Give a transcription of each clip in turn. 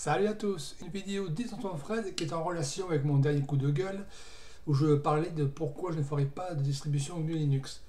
Salut à tous, une vidéo 10 Fred qui est en relation avec mon dernier coup de gueule où je parlais de pourquoi je ne ferai pas de distribution GNU Linux.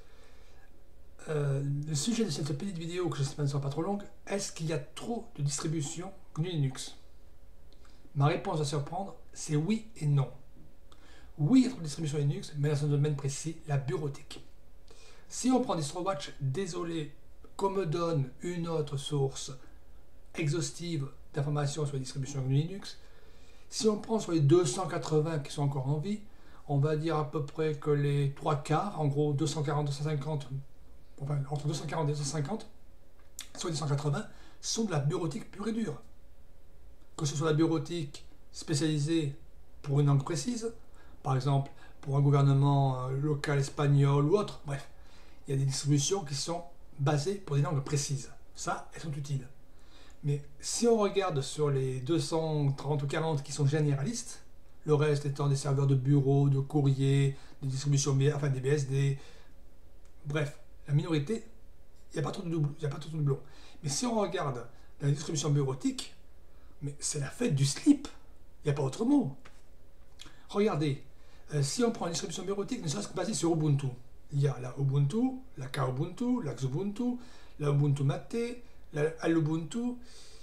Le sujet de cette petite vidéo, que j'espère ne sera pas trop longue, est-ce qu'il y a trop de distributions GNU Linux? Ma réponse va surprendre, c'est oui et non. Oui, il y a trop de distributions Linux, mais dans un domaine précis, la bureautique. Si on prend DistroWatch, désolé, qu'on me donne une autre source exhaustive d'informations sur les distributions GNU Linux. Si on prend sur les 280 qui sont encore en vie, on va dire à peu près que les 3 quarts, en gros 240, 250, enfin entre 240 et 250, sur les 280, sont de la bureautique pure et dure. Que ce soit la bureautique spécialisée pour une langue précise, par exemple pour un gouvernement local espagnol ou autre, bref, il y a des distributions qui sont basées pour des langues précises. Ça, elles sont utiles. Mais si on regarde sur les 230 ou 40 qui sont généralistes, le reste étant des serveurs de bureau, de courrier, des distributions, enfin des BSD, bref, la minorité, il n'y a pas trop de doublons. Mais si on regarde la distribution bureautique, mais c'est la fête du slip, il n'y a pas autre mot. Regardez, si on prend une distribution bureautique, ne serait-ce que basée sur Ubuntu, il y a la Ubuntu, la Kubuntu, la Xubuntu, la Ubuntu Mate, l'Ubuntu,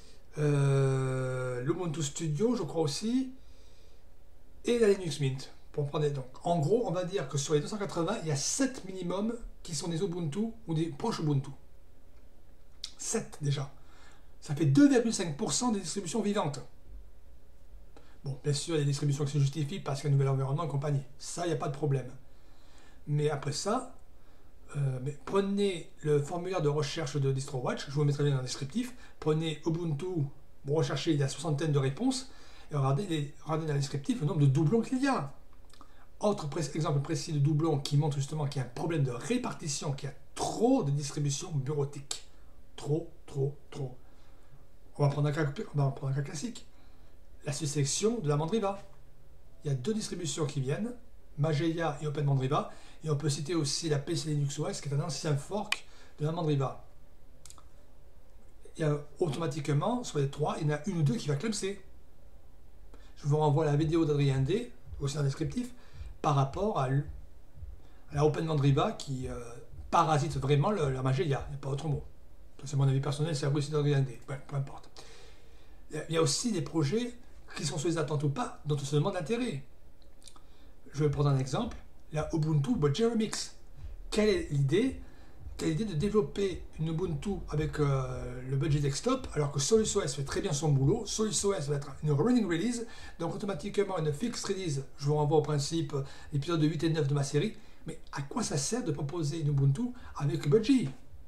l'Ubuntu Studio, je crois aussi, et la Linux Mint. Pour prendre donc, en gros, on va dire que sur les 280, il y a 7 minimum qui sont des Ubuntu ou des proches Ubuntu. 7 déjà. Ça fait 2,5% des distributions vivantes. Bon, bien sûr, il y a des distributions qui se justifient parce qu'il y a un nouvel environnement et compagnie. Ça, il n'y a pas de problème. Mais après ça, prenez le formulaire de recherche de DistroWatch, je vous mettrai bien dans le descriptif, prenez Ubuntu, vous recherchez, il y a 60 de réponses, et regardez dans le descriptif le nombre de doublons qu'il y a. Autre exemple précis de doublons qui montre justement qu'il y a un problème de répartition, qu'il y a trop de distributions bureautiques. Trop. On va prendre un cas classique. La sélection de la Mandriva. Il y a 2 distributions qui viennent, Mageia et Open Mandriva, et on peut citer aussi la PC Linux OS qui est un ancien fork de la Mandriva. Il y a automatiquement, sur les 3, il y en a une ou deux qui va clamser. Je vous renvoie à la vidéo d'Adrien D, aussi dans le descriptif, par rapport à la Open Mandriva qui parasite vraiment la Mageia, il n'y a pas autre mot. C'est mon avis personnel, c'est aussi d'Adrien D, ouais, peu importe. Il y a aussi des projets qui sont sur les attentes ou pas, dont on se demande l'intérêt. Je vais prendre un exemple, la Ubuntu Budget Remix. Quelle est l'idée de développer une Ubuntu avec le budget desktop, alors que SolusOS fait très bien son boulot. SolusOS va être une running release, donc automatiquement une fixed release. Je vous renvoie au principe l'épisode 8 et 9 de ma série. Mais à quoi ça sert de proposer une Ubuntu avec Budgie?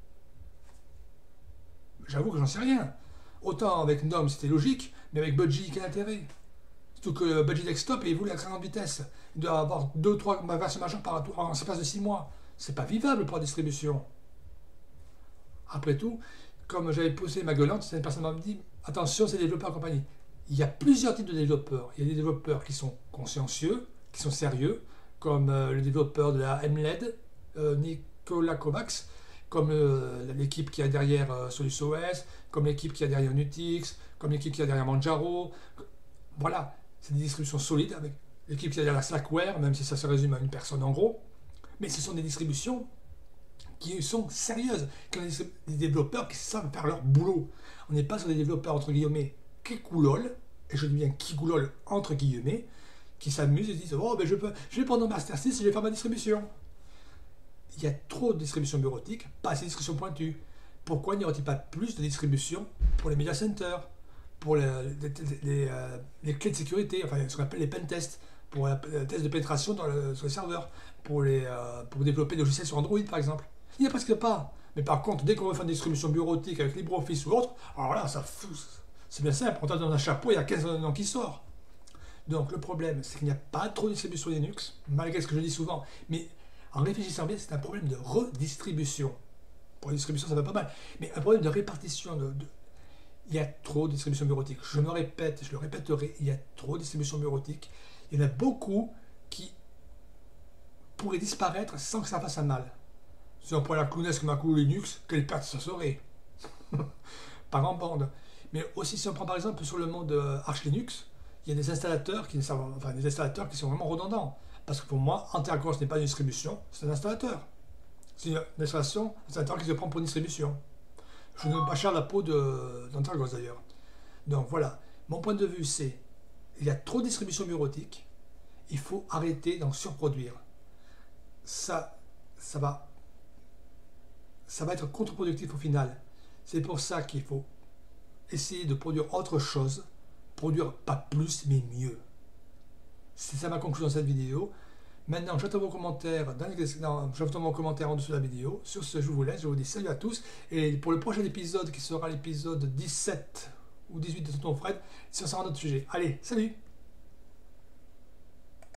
J'avoue que j'en sais rien. Autant avec GNOME c'était logique, mais avec Budgie, quel intérêt? Surtout que le Budgie Desktop est évolue à très grande vitesse. Il doit avoir 2 ou 3 versions majeures par en espace de 6 mois. C'est pas vivable pour la distribution. Après tout, comme j'avais poussé ma gueulante, cette personne m'a dit attention, c'est des développeurs et compagnie. Il y a plusieurs types de développeurs. Il y a des développeurs qui sont consciencieux, qui sont sérieux, comme le développeur de la MLED, Nicolas Kovacs, comme l'équipe qui a derrière SolusOS, comme l'équipe qui a derrière Nutix, comme l'équipe qui a derrière Manjaro. Voilà, c'est des distributions solides avec l'équipe qui a derrière la Slackware, même si ça se résume à une personne en gros. Mais ce sont des distributions qui sont sérieuses, qui ont des développeurs qui savent faire leur boulot. On n'est pas sur des développeurs entre guillemets kikoulol, et je dis bien kikoulol entre guillemets, qui s'amusent et disent oh ben je vais prendre un Master 6 et je vais faire ma distribution. Il y a trop de distributions bureautiques, pas assez de distributions pointues. Pourquoi n'y aurait-il pas plus de distributions pour les media centers, pour les clés de sécurité, enfin ce qu'on appelle les pentests, pour les tests de pénétration sur les serveurs, pour développer des logiciels sur Android par exemple? Il n'y a presque pas. Mais par contre, dès qu'on veut faire une distribution bureautique avec LibreOffice ou autre, alors là, ça fout. C'est bien simple, on tape dans un chapeau, il y a 15 noms qui sort. Donc le problème, c'est qu'il n'y a pas trop de distribution Linux, malgré ce que je dis souvent. Mais en réfléchissant bien, c'est un problème de redistribution. Pour la distribution, ça va pas mal. Mais un problème de répartition. Il y a trop de distributions bureautiques. Je me répète, je le répéterai, il y a trop de distributions bureautiques. Il y en a beaucoup qui pourraient disparaître sans que ça fasse un mal. Si on prend la clownesque Macou Linux, quelle perte ça serait par en bande. Mais aussi, si on prend par exemple sur le monde Arch Linux, il y a des installateurs qui sont vraiment redondants. Parce que pour moi, Antergos n'est pas une distribution, c'est un installateur. C'est une installation, un installateur qui se prend pour une distribution. Je ne veux pas cher la peau d'Antergos d'ailleurs. Donc voilà, mon point de vue c'est, il y a trop de distributions bureautiques, il faut arrêter d'en surproduire. Ça va être contre-productif au final. C'est pour ça qu'il faut essayer de produire autre chose, produire pas plus mais mieux. C'est ça ma conclusion de cette vidéo. Maintenant, j'attends vos commentaires j'attends vos commentaires en dessous de la vidéo. Sur ce, je vous laisse, je vous dis salut à tous. Et pour le prochain épisode, qui sera l'épisode 17 ou 18 de Tonton Fred, ça sera un autre sujet. Allez, salut!